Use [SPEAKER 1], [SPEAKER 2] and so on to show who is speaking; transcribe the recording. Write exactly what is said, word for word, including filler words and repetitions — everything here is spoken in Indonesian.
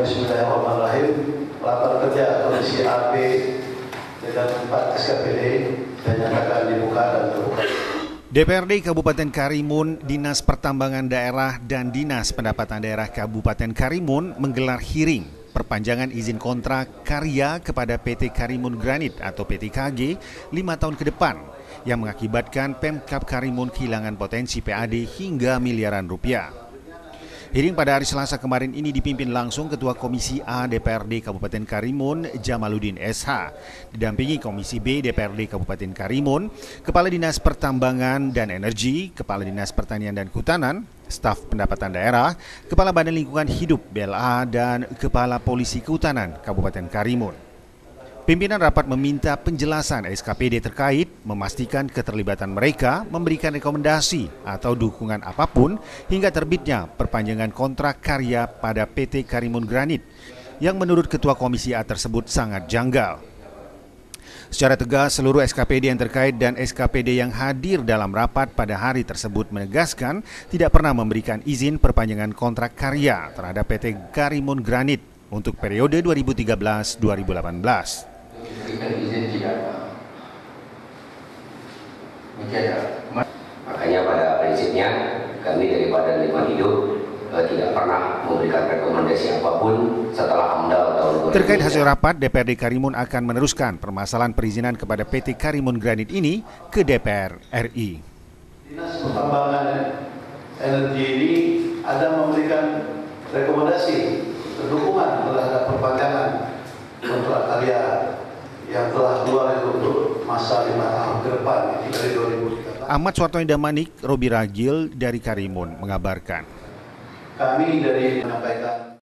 [SPEAKER 1] Bismillahirrahmanirrahim. Lapor kerja Komisi A B dengan empat S K P D dinyatakan dibuka dan terbuka.
[SPEAKER 2] D P R D Kabupaten Karimun, Dinas Pertambangan Daerah dan Dinas Pendapatan Daerah Kabupaten Karimun menggelar hearing perpanjangan izin kontrak karya kepada P T Karimun Granit atau P T K G lima tahun ke depan yang mengakibatkan Pemkab Karimun kehilangan potensi P A D hingga miliaran rupiah. Hearing pada hari Selasa kemarin ini dipimpin langsung Ketua Komisi A D P R D Kabupaten Karimun, Jamaluddin S H, didampingi Komisi B D P R D Kabupaten Karimun, Kepala Dinas Pertambangan dan Energi, Kepala Dinas Pertanian dan Kehutanan, Staf Pendapatan Daerah, Kepala Badan Lingkungan Hidup B L A, dan Kepala Polisi Kehutanan Kabupaten Karimun. Pimpinan rapat meminta penjelasan S K P D terkait, memastikan keterlibatan mereka, memberikan rekomendasi atau dukungan apapun hingga terbitnya perpanjangan kontrak karya pada P T Karimun Granit yang menurut Ketua Komisi A tersebut sangat janggal. Secara tegas, seluruh S K P D yang terkait dan S K P D yang hadir dalam rapat pada hari tersebut menegaskan tidak pernah memberikan izin perpanjangan kontrak karya terhadap P T Karimun Granit untuk periode dua ribu tiga belas sampai dua ribu delapan belas.
[SPEAKER 3] Berikan izin tidak ada. Makanya pada prinsipnya kami dari Badan Lingkungan Hidup eh, tidak pernah memberikan rekomendasi apapun setelah AMDAL tahun dua ribu.
[SPEAKER 2] Terkait hasil rapat, D P R D Karimun akan meneruskan permasalahan perizinan kepada P T Karimun Granit ini ke D P R R I.
[SPEAKER 1] Dinas Pertambangan Energi ini ada memberikan rekomendasi dukungan terhadap perpanjangan kontrak karya yang telah keluar itu untuk masa lima tahun ke depan dari dua ribu tiga belas.
[SPEAKER 2] Ahmad Suartono Damanik, Robi Ragil dari Karimun mengabarkan.
[SPEAKER 1] Kami dari menyampaikan